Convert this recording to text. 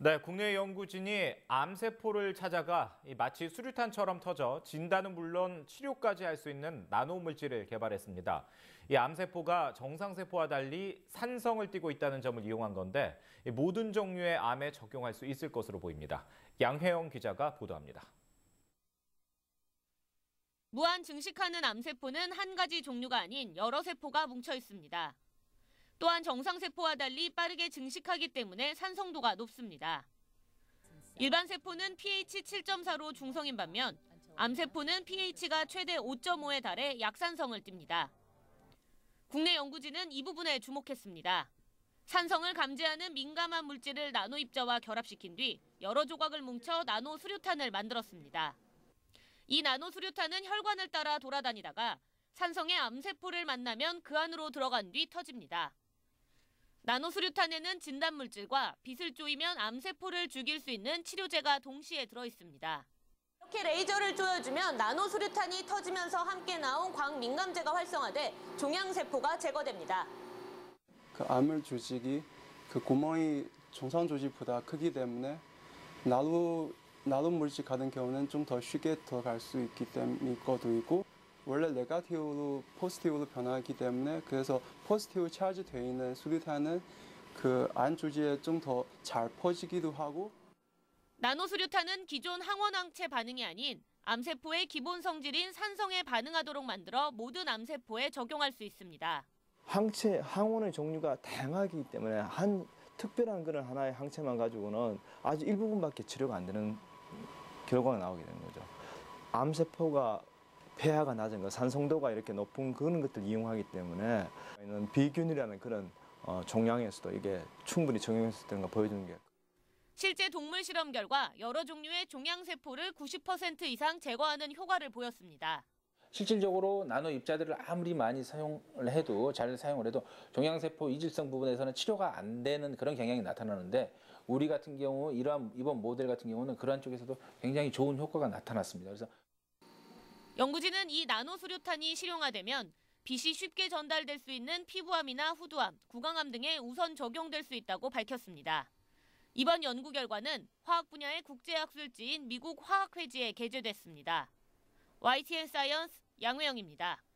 네, 국내 연구진이 암세포를 찾아가 마치 수류탄처럼 터져 진단은 물론 치료까지 할 수 있는 나노물질을 개발했습니다. 이 암세포가 정상세포와 달리 산성을 띠고 있다는 점을 이용한 건데 모든 종류의 암에 적용할 수 있을 것으로 보입니다. 양혜영 기자가 보도합니다. 무한 증식하는 암세포는 한 가지 종류가 아닌 여러 세포가 뭉쳐 있습니다. 또한 정상세포와 달리 빠르게 증식하기 때문에 산성도가 높습니다. 일반 세포는 pH 7.4로 중성인 반면 암세포는 pH가 최대 5.5에 달해 약산성을 띱니다. 국내 연구진은 이 부분에 주목했습니다. 산성을 감지하는 민감한 물질을 나노 입자와 결합시킨 뒤 여러 조각을 뭉쳐 나노 수류탄을 만들었습니다. 이 나노 수류탄은 혈관을 따라 돌아다니다가 산성의 암세포를 만나면 그 안으로 들어간 뒤 터집니다. 나노 수류탄에는 진단물질과 빛을 쪼이면 암세포를 죽일 수 있는 치료제가 동시에 들어있습니다. 이렇게 레이저를 쪼여주면 나노 수류탄이 터지면서 함께 나온 광민감제가 활성화돼 종양세포가 제거됩니다. 그 암을 조직이 그 구멍이 정상 조직보다 크기 때문에 나노 물질 같은 경우는 좀 더 쉽게 들어갈 수 있기 때문일 것도 있고, 원래 네거티브로 포지티브로 변하기 때문에 그래서 포지티브 차지 되어 있는 수류탄은 그 안 조직에 좀 더 잘 퍼지기도 하고. 나노 수류탄은 기존 항원항체 반응이 아닌 암세포의 기본 성질인 산성에 반응하도록 만들어 모든 암세포에 적용할 수 있습니다. 항원의 종류가 다양하기 때문에 한 특별한 그런 하나의 항체만 가지고는 아주 일부분밖에 치료가 안 되는 결과가 나오게 되는 거죠. 암세포가 폐하가 낮은 것, 산성도가 이렇게 높은 그런 것들을 이용하기 때문에 비균이라는 그런 종양에서도 이게 충분히 적용했을 거 보여주는 게. 실제 동물 실험 결과 여러 종류의 종양세포를 90% 이상 제거하는 효과를 보였습니다. 실질적으로 나노 입자들을 아무리 많이 사용을 해도 잘 사용을 해도 종양세포 이질성 부분에서는 치료가 안 되는 그런 경향이 나타나는데, 우리 같은 경우 이번 모델 같은 경우는 그러한 쪽에서도 굉장히 좋은 효과가 나타났습니다. 그래서 연구진은 이 나노 수류탄이 실용화되면 빛이 쉽게 전달될 수 있는 피부암이나 후두암, 구강암 등에 우선 적용될 수 있다고 밝혔습니다. 이번 연구 결과는 화학 분야의 국제학술지인 미국 화학회지에 게재됐습니다. YTN 사이언스 양혜영입니다.